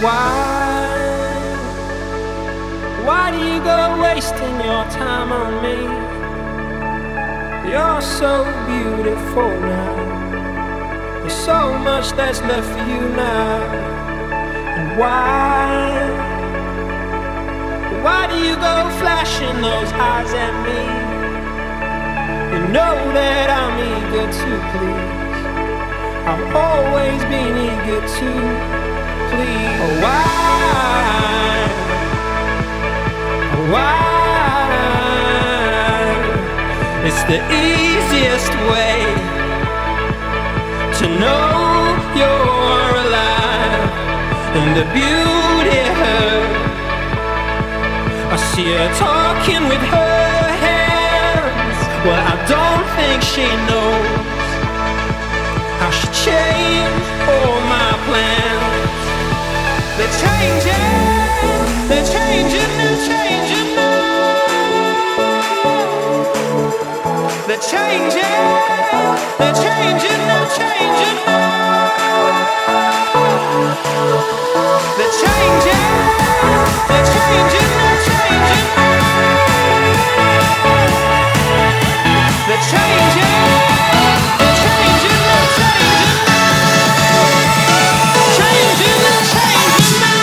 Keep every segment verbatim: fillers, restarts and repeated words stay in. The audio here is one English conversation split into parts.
why, why do you go wasting your time on me? You're so beautiful now. There's so much that's left for you now. And why, why do you go flashing those eyes at me? You know that I'm eager to please. I've always been eager to please. Oh, why, oh, why? It's the easiest way to know you're alive. And the beauty hurt. I see her talking with her hands. Well, I don't think she knows how she changed all my plans. They're changing, they're changing, they're changing now. They're changing, they're changing, they're changing now. They're changing, they're changing, they're changing now. They're changing, they're changing, they're changing now. Changing, they're changing now.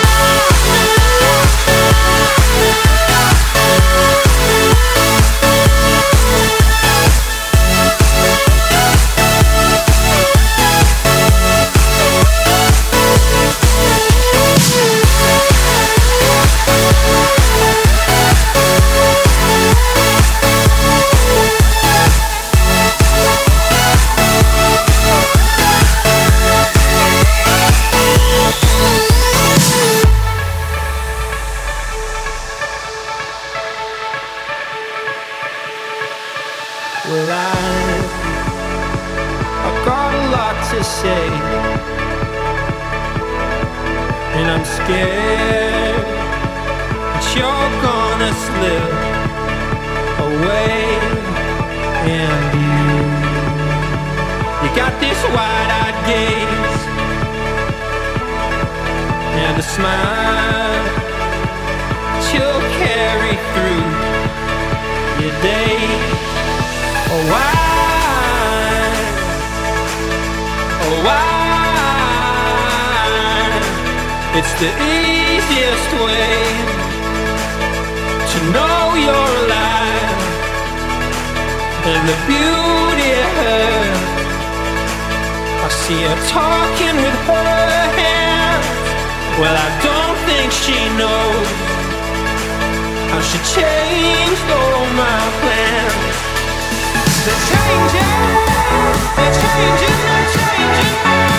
Well, I, I've got a lot to say, and I'm scared that you're gonna slip away. And you, you got this wide-eyed gaze and a smile that you'll carry through your day. Oh, why, oh, why? It's the easiest way to know you're alive. And the beauty of her, I see her talking with her hands. Well, I don't think she knows how she changed all my plans. They're changing, they're changing, they're changing.